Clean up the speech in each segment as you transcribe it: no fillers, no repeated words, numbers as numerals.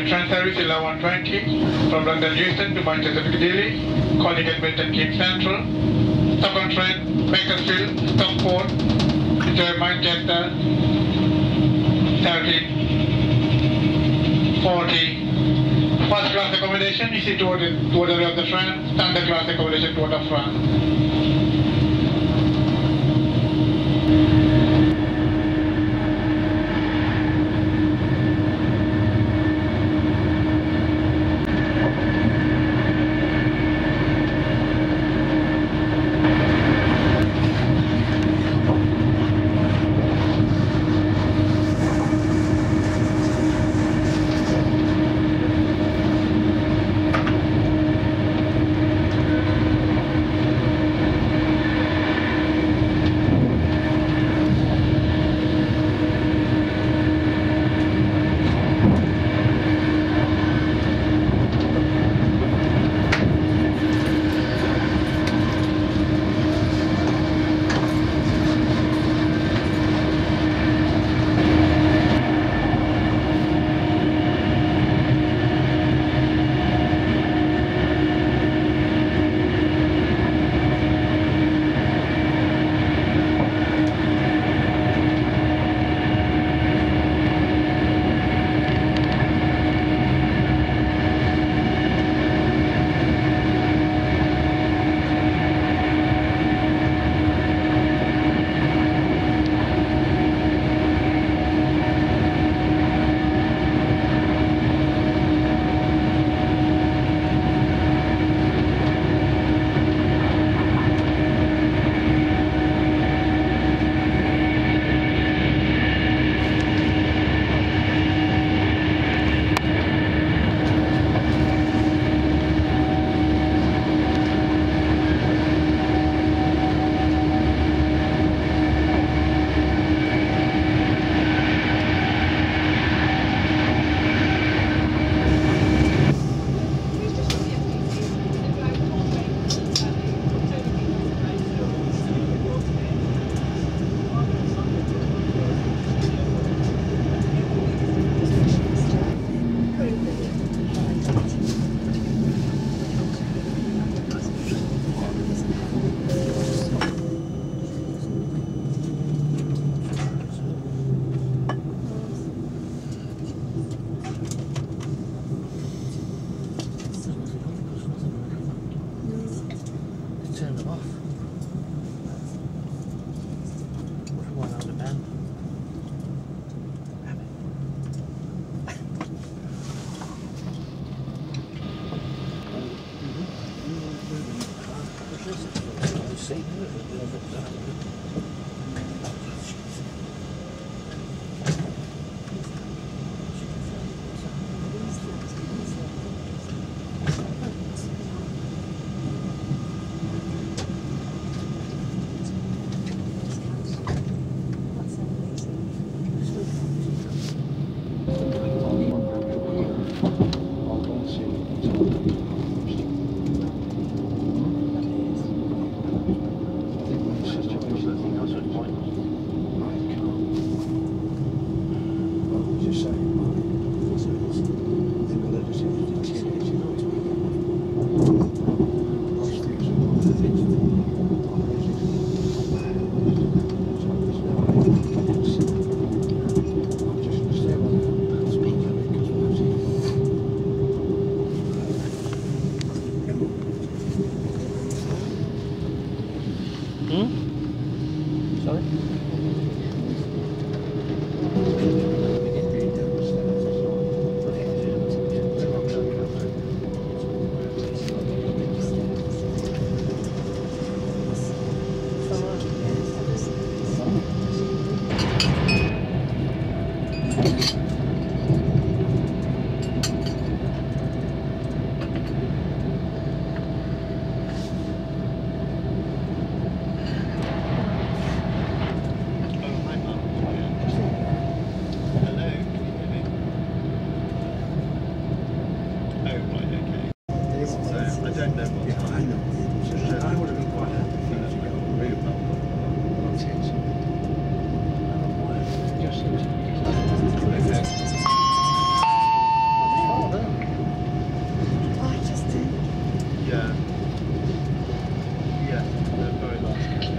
train service 1120 from London Euston to Manchester Piccadilly, calling at Milton Keynes Central. Second train, Bakersfield, Stockport, to Manchester, 1340. First class accommodation is toward the rear of the train, standard class accommodation toward the front.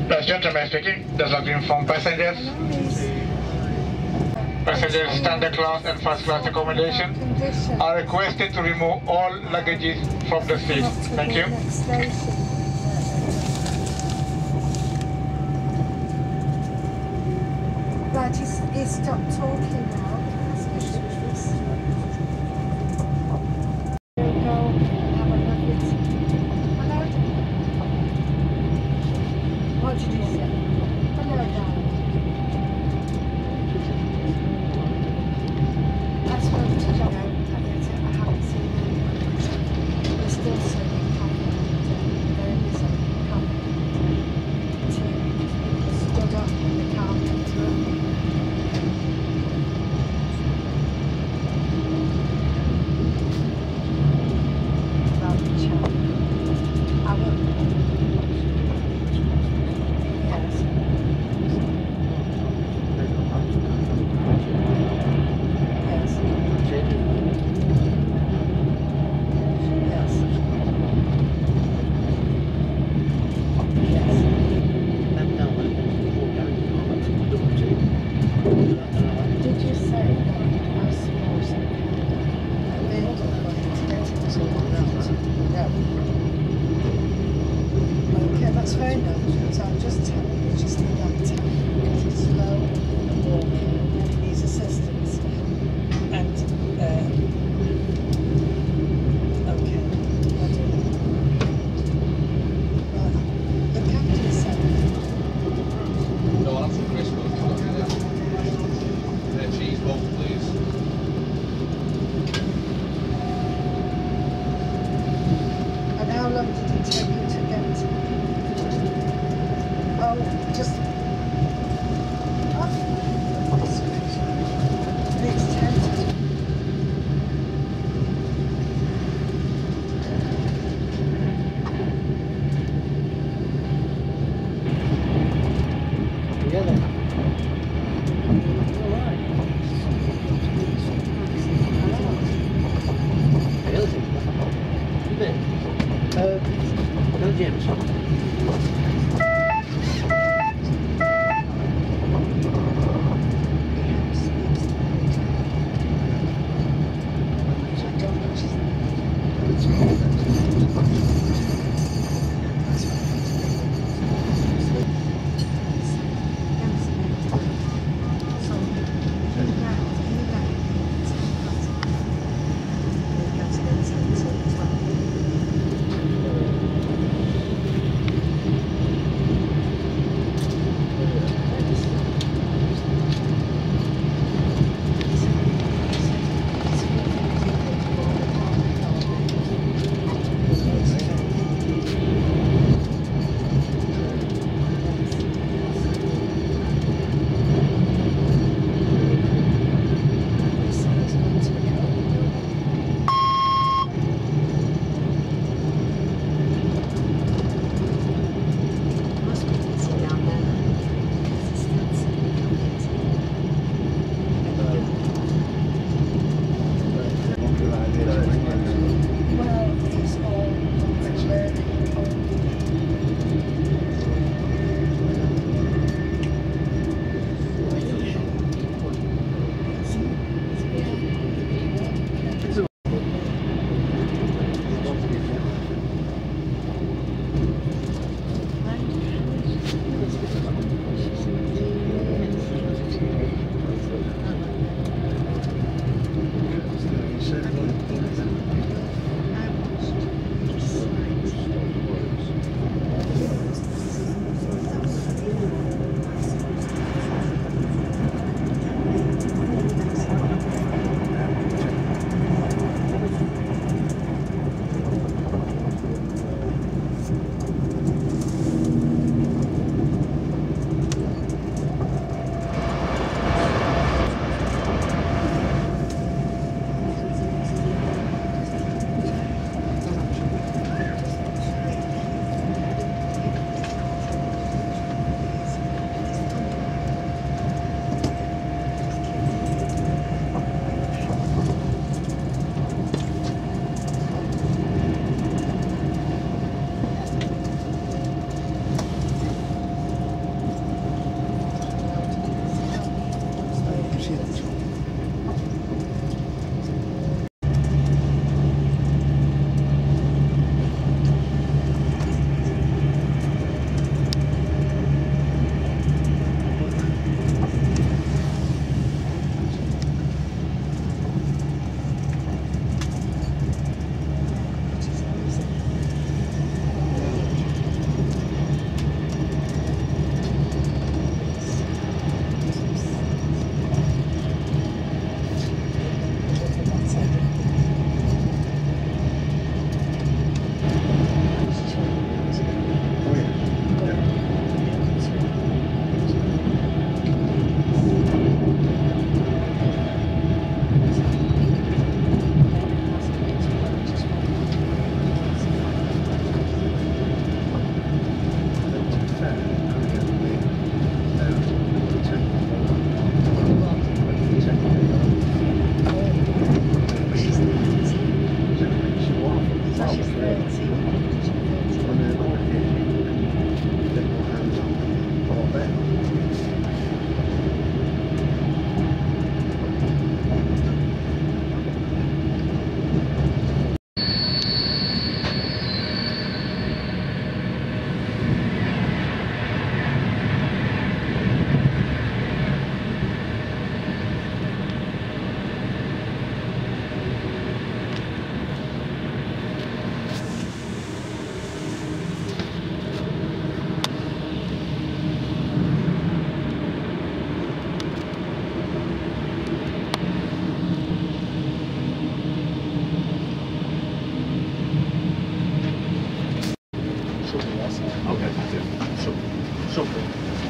That's gentleman speaking. Does not inform passengers. Passengers standard class and first class accommodation are requested to remove all luggages from the seat. Thank you. Right, he stopped talking now. Go have a lovely tea. Hello. What did you say? Hello, darling. I spoke to John. I haven't seen him. We're still serving coffee and there is a coffee. Tea stood up in the carpet room. Should be.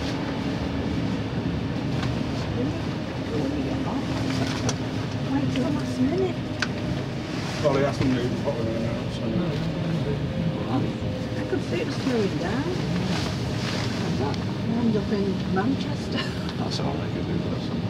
Wait till the last minute. Well, he hasn't moved properly now, so... I could see it was slowing down. I ended up in Manchester. That's all they could do for us.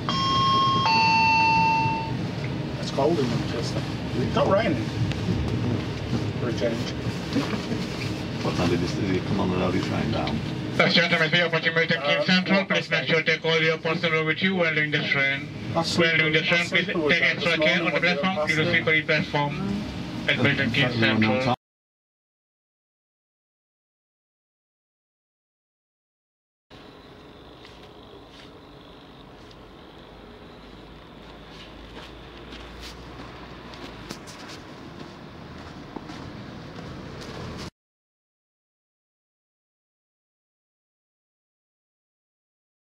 It's cold in Manchester. It's not raining. For a change. What time did he come on the road? He's rained down. Ladies and gentlemen, if you're approaching Milton Keynes Central, please make sure to take all your personnel with you while doing the train. While doing the train, please take extra care on the platform. You will sleep on the platform at Milton Keynes Central.